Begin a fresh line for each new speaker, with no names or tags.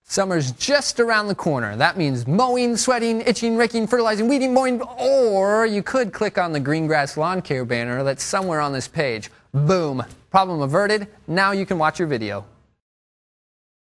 Summer's just around the corner. That means mowing, sweating, itching, raking, fertilizing, weeding, mowing, or you could click on the Green Grass Lawncare banner that's somewhere on this page. Boom. Problem averted. Now you can watch your video.